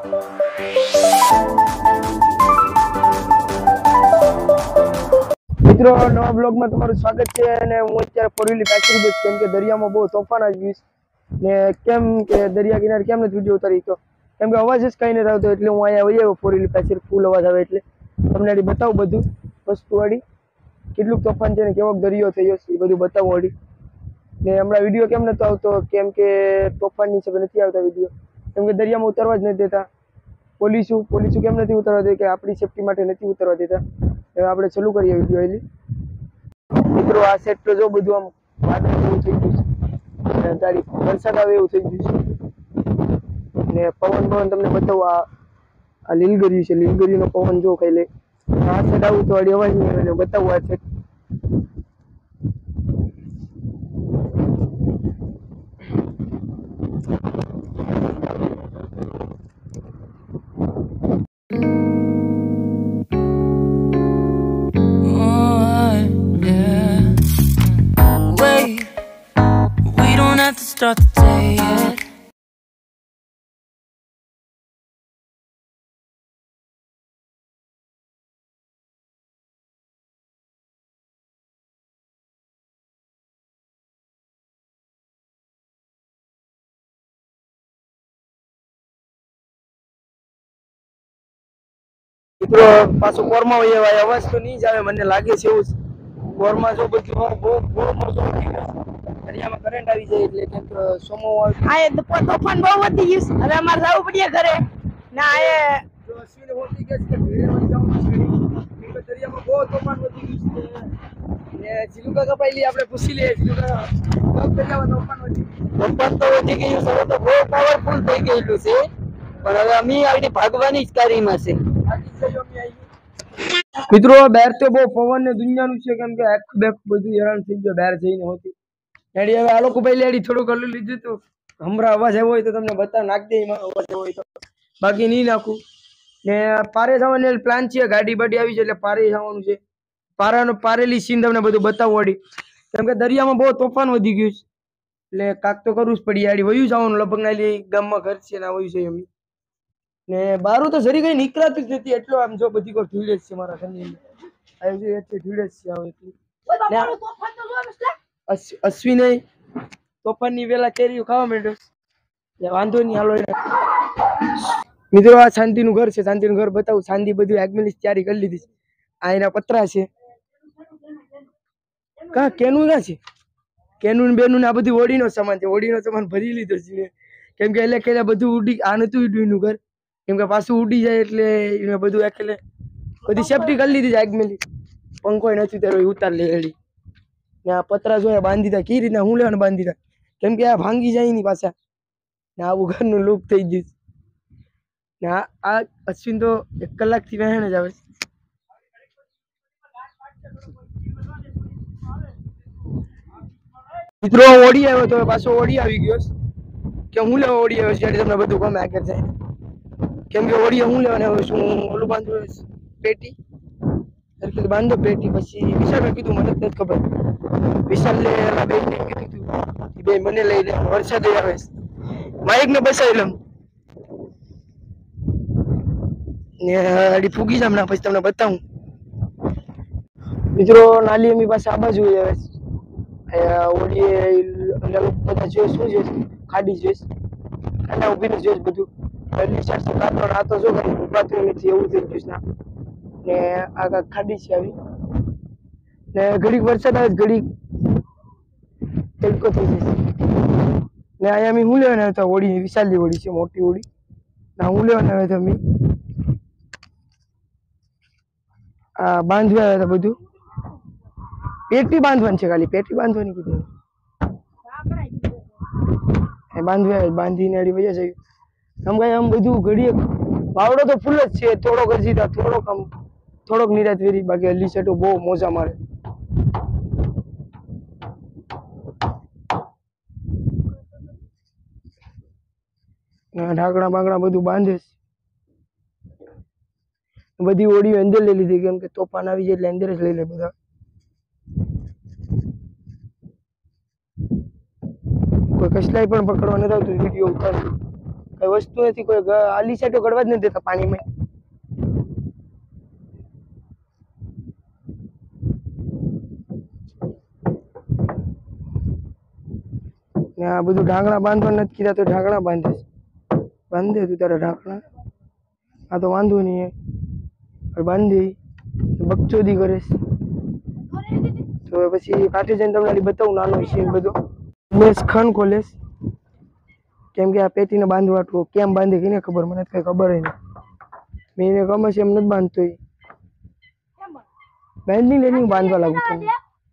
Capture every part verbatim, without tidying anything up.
મિત્રો નવા બ્લોગમાં તમારું સ્વાગત છે અને હું અત્યારે ફોરવ્હીલર પેટ્રોલ બસ કેમ કે દરિયામાં બહુ તોફાન આવી ગયું ને કેમ કે દરિયા કિનારે કેમ નથી વિડીયો ઉતારી તો કેમ કે અવાજ જ કઈ નથી આવતો એટલે હું અહીંયા આવી આવ્યો ફોરવ્હીલર પેટ્રોલ ફૂલ અવાજ આવે એટલે તમને આડી બતાવું બધું વસ્તુ વાળી કેટલું તોફાન છે ને કેવો દરિયો થયો છે એ બધું બતાવું વાળી ને હમણાં વિડીયો કેમ નતો આવતો કેમ કે તોફાનની હિસાબે નથી આવતા વિડીયો કેમ કે દરિયામાં ઉતરવા જ નથી દેતા પોલીસો પોલીસો કેમ નથી ઉતરવા દેતા કે આપણી સેફટી માટે નથી ઉતરવા દેતા હવે આપણે ચાલુ કરીએ વિડીયો એલી મિત્રો આ સેટ તો જો બધું આમ વાદળ જેવું થઈ ગયું છે તારી વરસાદ આવે એવું થઈ ગયું છે ને પવન પવન તમને બતાવું આ આ લીલગરી છે લીલગરીનો પવન જો ખાઈ લે આ સેટ આવું તો અડી અવાજ નહીં આવે બતાવું આ set To start the day yet. મિત્રો પાછો કોરમાં હોય એવા અવાજ તો નહીં જ આવે મને લાગે છે એવું કોરમાં જો બધું બહુ બહુ મોટો દરિયામાં કરંટ આવી જાય એટલે કંઈક સોમો આ તોફાન બહુ વધી ગયું હવે અમારે જવું પડે ઘરે ના એ જો અશ્વિને હોતી કે છે ઘરે જવાનું છે કે દરિયામાં બહુ તોફાન વધી ગયું છે ને જીલુકા કપાઈલી આપણે પૂછી લઈએ જીલુકા કબ દરિયામાં તોફાન વધી તોફાન તો વધી ગયું છે તો બહુ પાવરફુલ થઈ ગયેલું છે પણ હવે અમે આડી ભાગવાની જ કારીમાં છે મિત્રો બહાર તો બહુ પવન ને દુનિયાનું છે કેમ કે આખું બેક બધું હેરાન થઈ ગયો બહાર જઈને હોતી એડી હવે આ લોકો પહેલી એડી થોડું કરી લીધું તો હમણાં અવાજ આવ્યો હોય તો તમને બતા નાખ દે એમાં અવાજ આવ્યો હોય તો બાકી નહીં નાખું ને પારે જવાનો પ્લાન છે ગાડી બાડી આવી છે એટલે પારે જવાનું છે પારાનો પારેલી સીન તમને બધું બતાવવું પડી કેમ કે દરિયામાં બહુ તોફાન વધી ગયું છે એટલે કાક તો કરવું જ પડી આડી વયું જવાનું લગભગ નાલી ગામમાં ઘર છે ને વયું છે એમ ને બારું તો જરી કઈ નીકળાતું જ નથી એટલો આમ જો બધી કોઈ ધીડે જ છે મારા સંજય આવી એટલી ધીડે જ છે આવે એટલી અશ્વિને તોફાનની વેલા કેરીઓ ખાવા માંડ્યો વાંધો નહીં હાલો મિત્રો આ શાંતિનું ઘર છે શાંતિનું ઘર બતાવું શાંતિ બધું આગમની તૈયારી કરી લીધી આ એના પતરા છે કા કેનું ના છે કેનું બેનું આ બધું ઓડીનો સામાન છે ઓડીનો સામાન ભરી લીધો છે કેમ કે એટલે કે બધું ઉડી આ નતું ઉડ્યું ઘર કેમ કે પાછું ઉડી જાય એટલે એને બધું એટલે બધી સેફટી કરી લીધી છે આગમેલી પંખો નથી ત્યારે ઉતાર લે એડી ને આ પતરા જોયા બાંધી દીધા કઈ રીતના હું લેવાનું બાંધી દીધા કેમ કે આ ભાંગી જાય ની પાછા ને આવું ઘરનું લુક થઈ ગયું ને આ આ અશ્વિન તો એક કલાકથી વહેણ જ આવે મિત્રો ઓડી આવ્યો તો પાછો ઓડી આવી ગયો કે હું લેવા ઓડી આવ્યો ત્યારે તમને બધું ગમે આગળ જાય કેમ કે ઓડી હું લેવાને આવ્યો છું ઓલું બાંધું પેટી એટલે બાંધો પેટી પછી વિશાલ કીધું મને નથી ખબર વિશાલ લે બે કીધું બે મને લઈ લે વરસાદ આવે માઇક ને બસાવી લઉં ને અડી ફૂગી જામ ના પછી તમને બતાવું મિત્રો નાલી એમની પાસે આ બાજુ આવે ઓડી બધા જોઈશ શું જોઈશ ખાડી જોઈશ ખાડા ઉભીને જોઈશ બધું આ તો જો કઈ ઉભાતું નથી એવું થઈ ગયું ના ને આ ખાડી છે આવી ને ઘડીક વરસાદ આવે ઘડીક તડકો થઈ જશે ને અહીંયા અમે હું લેવાના હતા હોડી વિશાલની હોડી છે મોટી હોડી ના હું લેવાના આવ્યા હતા અમે આ બાંધવા આવ્યા હતા બધું પેટી બાંધવાની છે ખાલી પેટી બાંધવાની કીધું બાંધવા બાંધીને અડી વયા જયું આમ કઈ આમ બધું ઘડીએ પાવડો તો ફૂલ જ છે થોડોક જ જીતા થોડોક આમ થોડોક નિરાત વેરી બાકી અલી સેટો બહુ મોજા મારે ઢાંકણા બાંકણા બધું બાંધે બધી ઓડીઓ અંદર લઈ લીધી કેમ કે તોફાન આવી જાય એટલે અંદર જ લઈ લે બધા કોઈ કસલાઈ પણ પકડવા નથી આવતું વિડીયો ઉતાર કઈ વસ્તુ નથી, કોઈ ગ- આલી સાઈડો ગળવા જ નથી દેતા પાણીમાં. ને આ બધું ઢાંકણા બાંધવા નથી કીધા તો ઢાંકણા બાંધે છે. બાંધે તું તારા ઢાંકણા. આ તો વાંધો નહીં હે. હવે બાંધી બકચોદી કરે છે. તો હવે પછી કાઠે જઈને તમને ખાલી બતાવું નાનો સીન બધો. મેં ખન ખોલેશ કેમ કે આ પેટીને બાંધવાટું કેમ બાંધે કે ને ખબર, મને તો કઈ ખબર નહીં. મેં એને ગમે છે એમ નથી બાંધતો. ઈ બાંધી લઈને હું બાંધવા લાગુ છું.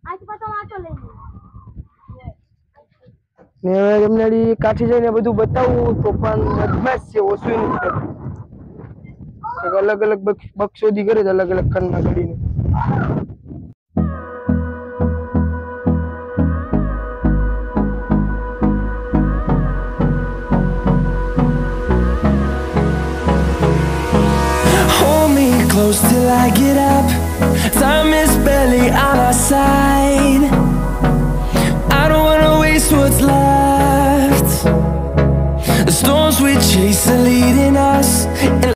ને હવે એમને ઈ કાઠી જઈને બધું બતાવું તો પણ બદમાશ છે, ઓછું નથી કરતું. કંઈક અલગ અલગ બક્ષ- બક્ષોદી કરે છે અલગ અલગ ખંડમાં ઘડીને. Hold me close till I get up. Time is barely on our side. I don't wanna waste what's left. The storms we chase are leading us.